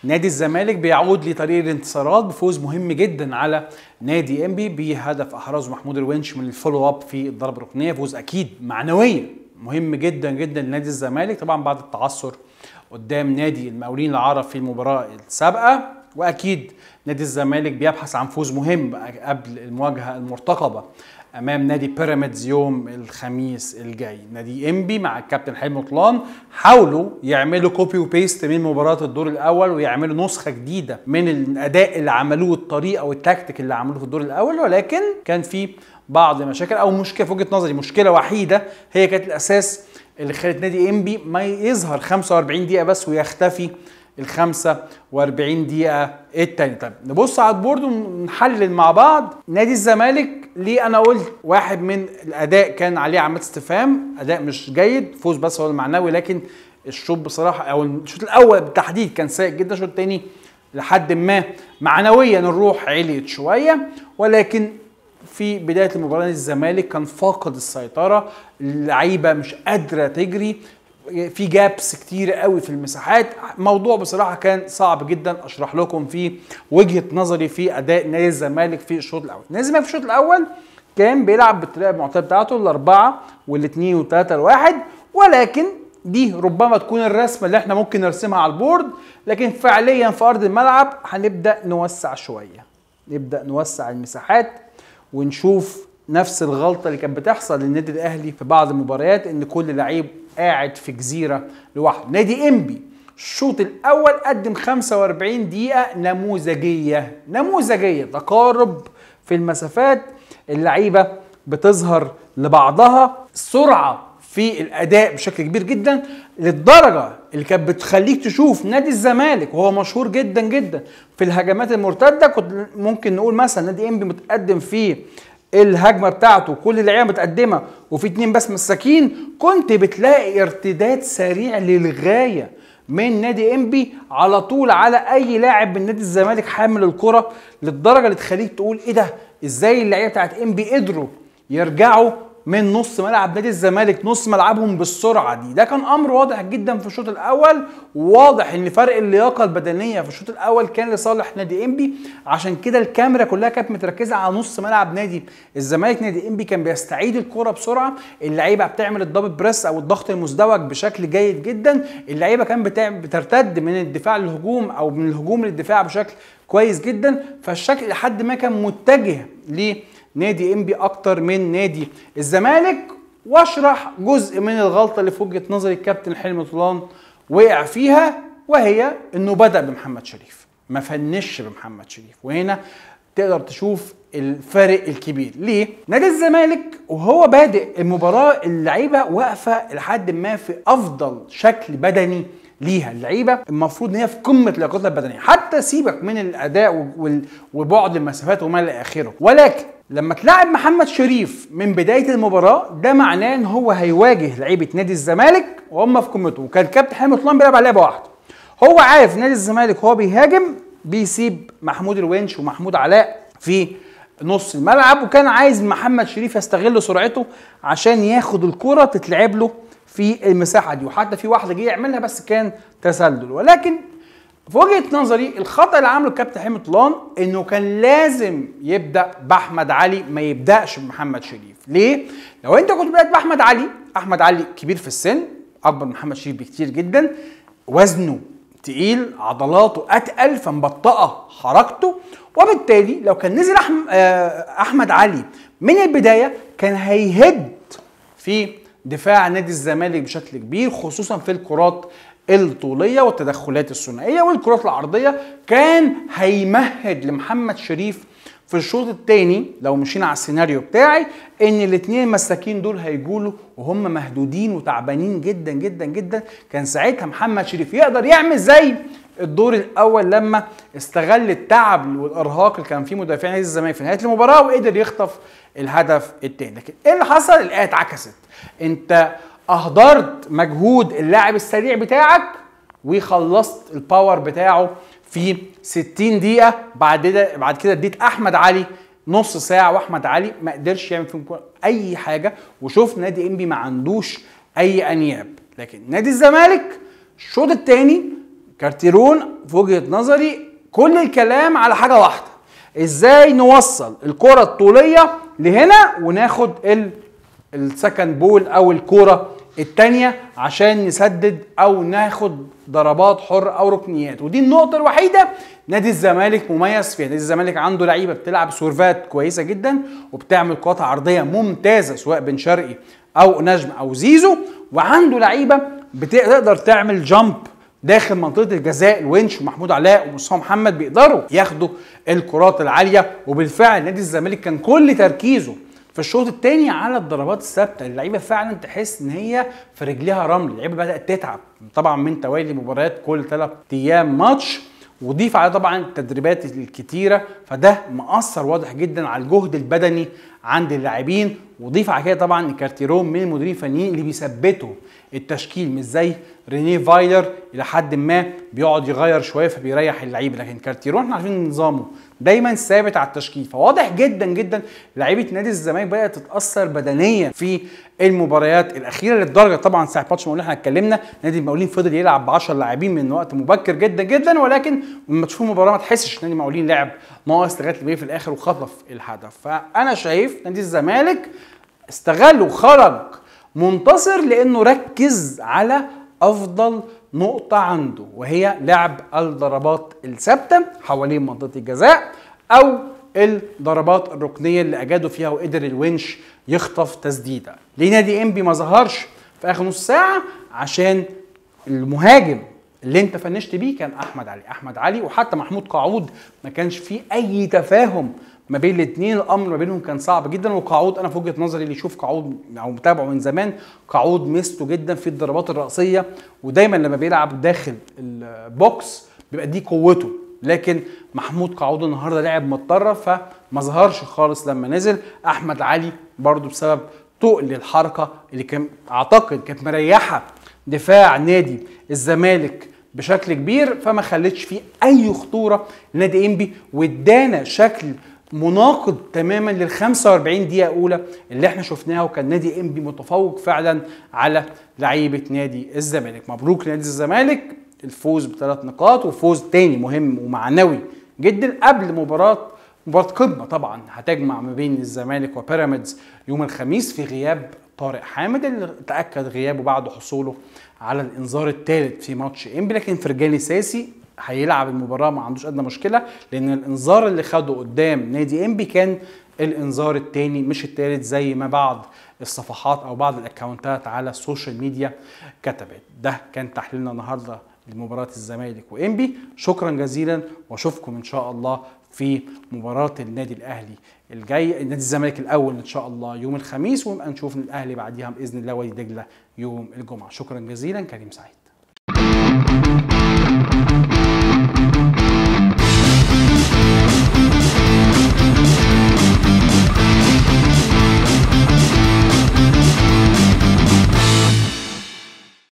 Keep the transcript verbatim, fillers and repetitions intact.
نادي الزمالك بيعود لطريق الانتصارات بفوز مهم جدا على نادي انبي بهدف احرزه محمود الونش من الفولو اب في الضربه الركنيه. فوز اكيد معنويا مهم جدا جدا لنادي الزمالك، طبعا بعد التعثر قدام نادي المقاولين العرب في المباراه السابقه، واكيد نادي الزمالك بيبحث عن فوز مهم قبل المواجهه المرتقبه امام نادي بيراميدز يوم الخميس الجاي. نادي انبي مع الكابتن حلمي طولان حاولوا يعملوا كوبي وبيست من مباراه الدور الاول ويعملوا نسخه جديده من الاداء اللي عملوه، الطريقه والتكتيك اللي عملوه في الدور الاول، ولكن كان في بعض المشاكل او مشكله في وجهه نظري، مشكله وحيده هي كانت الاساس اللي خلت نادي انبي ما يظهر خمسة وأربعين دقيقه بس ويختفي ال خمسة وأربعين دقيقة التاني. طيب نبص على البورد ونحلل مع بعض. نادي الزمالك ليه انا قلت واحد من الاداء كان عليه علامات استفهام، اداء مش جيد، فوز بس هو المعنوي، لكن الشوط بصراحه او الشوط الاول بالتحديد كان سيء جدا. الشوط الثاني لحد ما معنويا الروح عليت شويه، ولكن في بدايه المباراه نادي الزمالك كان فاقد السيطره، اللعيبه مش قادره تجري، في جابس كتير قوي في المساحات. موضوع بصراحه كان صعب جدا اشرح لكم في وجهه نظري في اداء نادي الزمالك في الشوط الاول. نادي الزمالك في الشوط الاول كان بيلعب بالطريقه المعتاده بتاعته، الاربعه والاثنين والثلاثه الواحد، ولكن دي ربما تكون الرسمه اللي احنا ممكن نرسمها على البورد، لكن فعليا في ارض الملعب هنبدا نوسع شويه، نبدا نوسع المساحات ونشوف نفس الغلطه اللي كانت بتحصل للنادي الاهلي في بعض المباريات، ان كل لعيب قاعد في جزيره لوحده. نادي انبي الشوط الاول قدم خمسة وأربعين دقيقه نموذجيه نموذجيه تقارب في المسافات، اللعيبه بتظهر لبعضها، سرعه في الاداء بشكل كبير جدا، للدرجه اللي كانت بتخليك تشوف نادي الزمالك وهو مشهور جدا جدا في الهجمات المرتده. كنت ممكن نقول مثلا نادي انبي متقدم في الهجمه بتاعته كل اللعيبه متقدمه وفي اتنين بس مساكين، كنت بتلاقي ارتداد سريع للغايه من نادي انبي على طول على اي لاعب من نادي الزمالك حامل الكره، للدرجه اللي تخليك تقول ايه ده، ازاي اللعيبه بتاعت انبي قدروا يرجعوا من نص ملعب نادي الزمالك نص ملعبهم بالسرعه دي. ده كان امر واضح جدا في الشوط الاول، وواضح ان فرق اللياقه البدنيه في الشوط الاول كان لصالح نادي انبي، عشان كده الكاميرا كلها كانت متركزه على نص ملعب نادي الزمالك. نادي انبي كان بيستعيد الكره بسرعه، اللعيبه بتعمل الدبل بريس او الضغط المزدوج بشكل جيد جدا، اللعيبه كان بترتد من الدفاع للهجوم او من الهجوم للدفاع بشكل كويس جدا، فالشكل لحد ما كان متجه ل نادي انبي اكتر من نادي الزمالك. واشرح جزء من الغلطه اللي في وجهه نظري الكابتن حلمي طولان وقع فيها، وهي انه بدا بمحمد شريف، ما فنش بمحمد شريف، وهنا تقدر تشوف الفرق الكبير. ليه؟ نادي الزمالك وهو بادئ المباراه اللعيبه واقفه لحد ما في افضل شكل بدني ليها، اللعيبه المفروض ان هي في قمه لياقتها البدنيه، حتى سيبك من الاداء وبعد المسافات وما الى اخره، ولكن لما تلاعب محمد شريف من بدايه المباراه ده معناه ان هو هيواجه لعيبه نادي الزمالك وهم في قمته. وكان كابتن حلمي طولان بيلعب على لعبه واحده، هو عارف نادي الزمالك هو بيهاجم بيسيب محمود الونش ومحمود علاء في نص الملعب، وكان عايز محمد شريف يستغل سرعته عشان ياخد الكره تتلعب له في المساحه دي، وحتى في واحده جه يعملها بس كان تسلل. ولكن في وجهه نظري الخطا اللي عمله الكابتن حلمي طولان انه كان لازم يبدا باحمد علي، ما يبداش بمحمد شريف. ليه؟ لو انت كنت بدات باحمد علي، احمد علي كبير في السن، اكبر من محمد شريف بكتير جدا، وزنه تقيل، عضلاته اتقل فمبطئه حركته، وبالتالي لو كان نزل احمد علي من البدايه كان هيهد في دفاع نادي الزمالك بشكل كبير، خصوصا في الكرات الطوليه والتدخلات الثنائيه والكرات العرضيه. كان هيمهد لمحمد شريف في الشوط الثاني لو مشينا على السيناريو بتاعي ان الاثنين المساكين دول هيجولوا وهم مهدودين وتعبانين جدا جدا جدا، كان ساعتها محمد شريف يقدر يعمل زي الدور الاول لما استغل التعب والارهاق اللي كان فيه مدافعين نادي الزمالك في نهايه المباراه وقدر يخطف الهدف الثاني. لكن ايه اللي حصل؟ الايه اتعكست، انت اهدرت مجهود اللاعب السريع بتاعك وخلصت الباور بتاعه في ستين دقيقه، بعد كده بعد كده اديت احمد علي نص ساعه، واحمد علي ما قدرش يعمل فيهم اي حاجه، وشوف نادي انبي ما عندوش اي انياب. لكن نادي الزمالك الشوط الثاني كارتيرون في وجهه نظري كل الكلام على حاجه واحده، ازاي نوصل الكره الطوليه لهنا وناخد السكند بول او الكره الثانيه عشان نسدد او ناخد ضربات حر او ركنيات. ودي النقطه الوحيده نادي الزمالك مميز فيها. نادي الزمالك عنده لعيبه بتلعب سيرفات كويسه جدا وبتعمل قطع عرضيه ممتازه سواء بن شرقي او نجم او زيزو، وعنده لعيبه بتقدر تعمل جامب داخل منطقه الجزاء. الونش ومحمود علاء ومصطفى محمد بيقدروا ياخدوا الكرات العاليه. وبالفعل نادي الزمالك كان كل تركيزه في الشوط الثاني على الضربات الثابته. اللعيبه فعلا تحس ان هي في رجليها رمل، اللعيبه بدات تتعب طبعا من توالي مباريات كل ثلاث ايام ماتش، وضيف على طبعا التدريبات الكتيره، فده مأثر واضح جدا على الجهد البدني عند اللاعبين. وضيف على كده طبعا كارتيرون من المديرين الفنيين اللي بيثبتوا التشكيل، مش زي رينيه فايلر الى حد ما بيقعد يغير شويه فبيريح اللعيبه، لكن كارتيرون احنا عارفين نظامه دايما ثابت على التشكيل. فواضح جدا جدا لعيبه نادي الزمالك بدات تتاثر بدنيا في المباريات الاخيره، للدرجه طبعا ساعه ماتش المقاولين احنا اتكلمنا نادي المقاولين فضل يلعب ب عشرة لاعبين من وقت مبكر جدا جدا، ولكن لما تشوف المباراه ما تحسش نادي المقاولين لعب ناقص لغايه اللي في الاخر وخطف الهدف. فانا شايف نادي الزمالك استغل وخرج منتصر لانه ركز على افضل نقطة عنده، وهي لعب الضربات الثابتة حوالين منطقة الجزاء او الضربات الركنية اللي اجادوا فيها وقدر الونش يخطف تسديدة. ليه نادي انبي ما ظهرش في اخر نص ساعة؟ عشان المهاجم اللي انت فنشت بيه كان احمد علي احمد علي وحتى محمود قاعود ما كانش فيه اي تفاهم ما بين الاثنين، الامر ما بينهم كان صعب جدا. وقاعود انا في وجهه نظري اللي يشوف قاعود او متابعه من زمان، قاعود ميزته جدا في الضربات الراسيه، ودايما لما بيلعب داخل البوكس بيبقى دي قوته. لكن محمود قاعود النهارده لعب متطرف فما ظهرش خالص لما نزل. احمد علي برضو بسبب تقل الحركه اللي كان اعتقد كانت مريحه دفاع نادي الزمالك بشكل كبير، فما خلتش فيه اي خطوره لنادي انبي، وادانا شكل مناقض تماما لل خمسة وأربعين دقيقة أولى اللي احنا شفناها، وكان نادي انبي متفوق فعلا على لعيبة نادي الزمالك. مبروك لنادي الزمالك الفوز بثلاث نقاط، وفوز تاني مهم ومعنوي جدا قبل مباراة مباراة قمة طبعا هتجمع ما بين الزمالك وبيراميدز يوم الخميس في غياب طارق حامد اللي تأكد غيابه بعد حصوله على الانذار الثالث في ماتش انبي. لكن فرجاني ساسي هيلعب المباراه ما عندوش ادنى مشكله، لان الانذار اللي خده قدام نادي انبي كان الانذار الثاني مش الثالث زي ما بعض الصفحات او بعض الاكونتات على السوشيال ميديا كتبت. ده كان تحليلنا النهارده لمباراه الزمالك وانبي. شكرا جزيلا واشوفكم ان شاء الله في مباراه النادي الاهلي الجاي، نادي الزمالك الاول ان شاء الله يوم الخميس، ونبقى نشوف الاهلي بعديها باذن الله وادي دجله يوم الجمعه. شكرا جزيلا، كريم سعيد.